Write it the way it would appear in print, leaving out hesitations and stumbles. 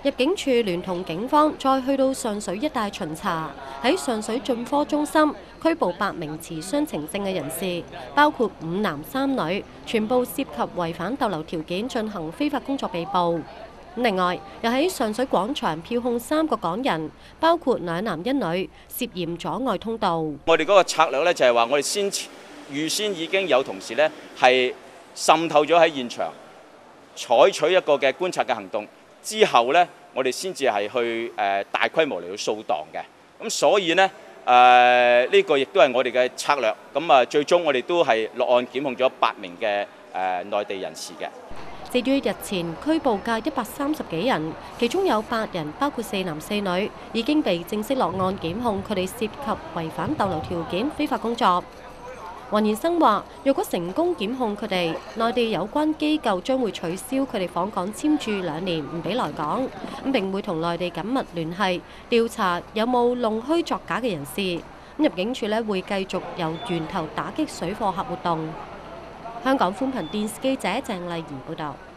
入境處聯同警方再去到上水一帶巡查，喺上水進科中心拘捕8名持雙程證嘅人士，包括5男3女，全部涉及違反逗留條件進行非法工作被捕。另外，又喺上水廣場票控3個港人，包括2男1女，涉嫌阻礙通道。 我哋嗰個策略咧就係話，我哋預先已經有同事咧係滲透咗喺現場，採取一個嘅觀察嘅行動。之後咧，我哋先至係去大規模嚟到掃蕩嘅。咁所以呢，呢個亦都係我哋嘅策略。咁最終我哋都係落案檢控咗8名嘅內地人士嘅。 至於日前拘捕嘅130幾人，其中有8人，包括4男4女，已經被正式落案檢控，佢哋涉及違反逗留條件、非法工作。黃延生話：若果成功檢控佢哋，內地有關機構將會取消佢哋訪港簽注2年，唔俾來港。並會同內地緊密聯繫，調查有冇弄虛作假嘅人士。入境處會繼續由源頭打擊水貨客活動。香港寬頻電視記者鄭麗儀報道。